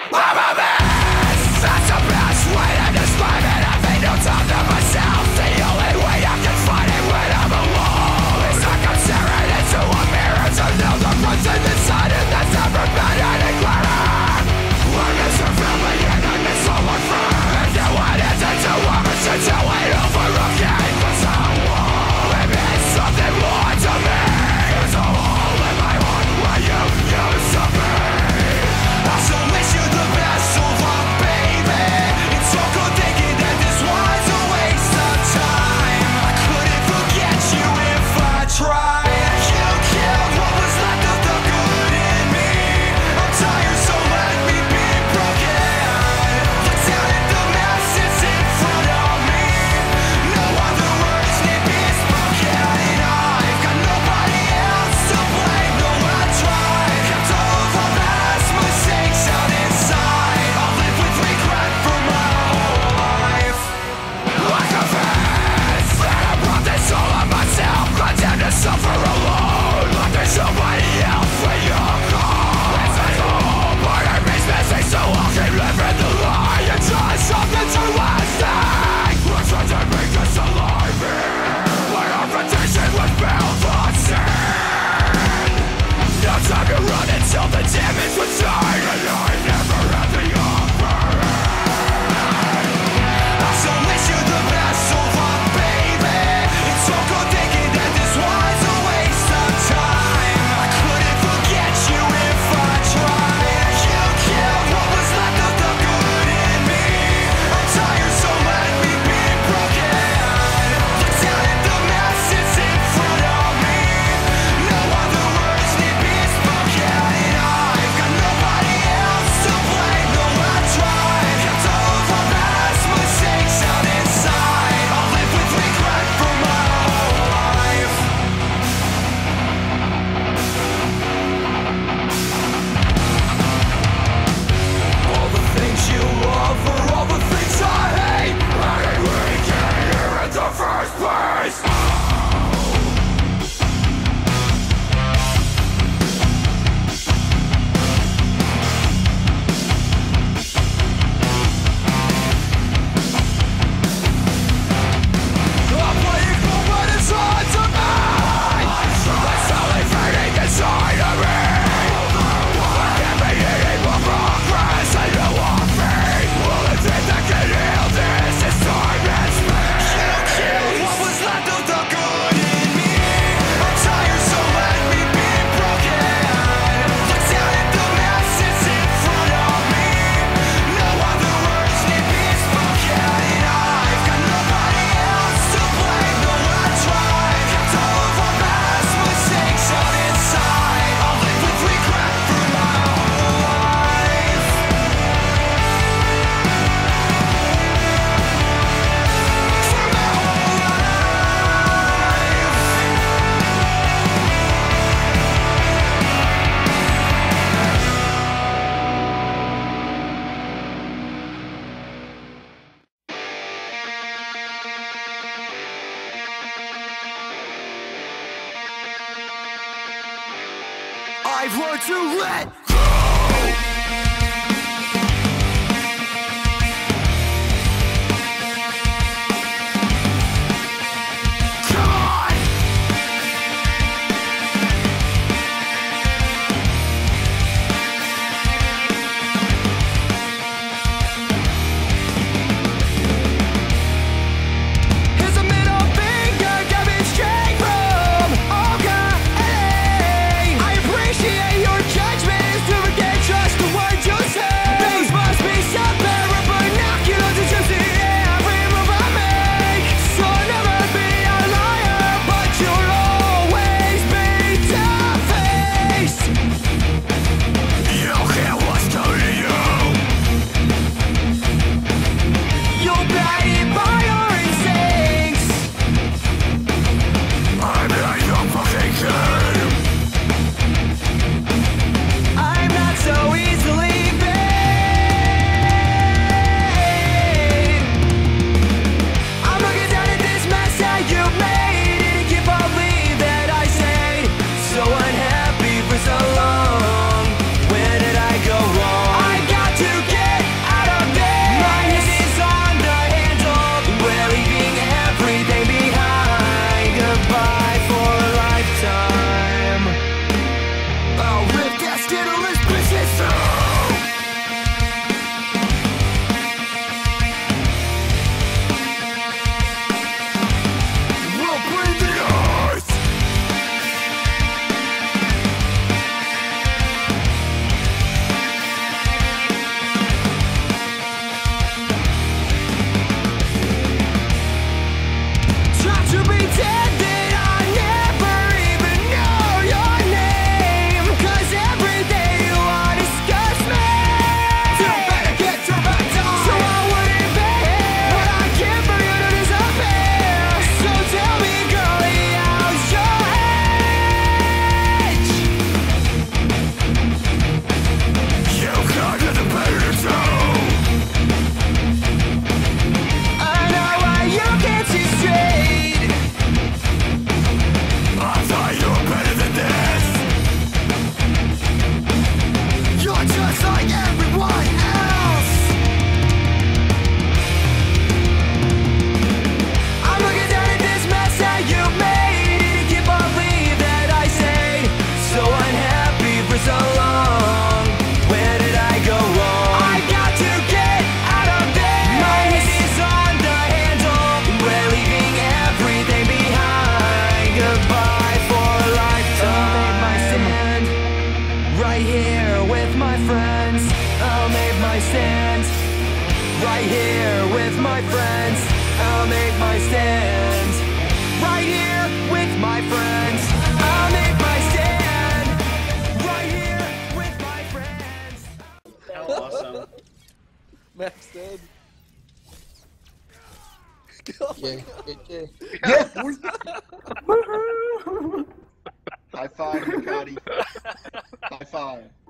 I'm a mess. That's the best way to describe it. I think no time to myself. The only way I can find it when I'm alone is like I'm staring into a mirror to know the person inside it that's never been any clearer. I miss your family and I miss all my friends. If you went into ever since you went over again, cause I want it means something more to me. There's a hole in my heart where you used to be. I still wish you the best over, baby. It's so good thinking that this was a waste of time. I couldn't forget you if I tried. You killed what was left of the good in me. I'm tired, so let me be broken. Look down at the mess that's in front of me. No other words need be spoken. I've got nobody else to blame. No, I tried. Kept all of our past mistakes out inside. I'll live with regret for my whole life. I confess that I brought this all on myself. Condemned to suffer alone, like there's nobody else when you're gone. It's a whole part of me's missing, so I'll keep living the lie and try something to lasting. I tried to make this alive here, but our reputation was built on sin. No time to run until the damage was done, and I never had the upper hand. I still wish you the best over, baby. It's so good thinking that this was a waste of time. I couldn't forget you if I tried. You killed what was left of the good in me. I'm tired, so let me be broken. Look down at the mess that's in front of me. No other words need be spoken. I've got nobody else to blame. No, I tried. Kept all of our past mistakes out inside. I'll live with regret for my whole life. All the things you love are all the things I hate. How did we get here in the first place? I'm playing cool, but it's hard to me. It's only fading inside of me. I can't be eating more progress. I know I'm free. Only thing that can heal this is time and space. You killed what was left of the good in me. I'm tired, so let me be broken. Look down at the mess that's in front of me. No other words need be spoken. I've got nobody else to blame. No, I tried. Kept all of our past mistakes out inside. I'll live with regret for my whole life. For my whole life. I've learned to let go. Come on! Here's a middle finger coming straight from Oka LA. I appreciate your judgment. with my friends. I'll make my stand. Right here with my friends. I'll make my stand. Right here with my friends. How awesome. Max dead. Yeah. High five, Ducati. High five.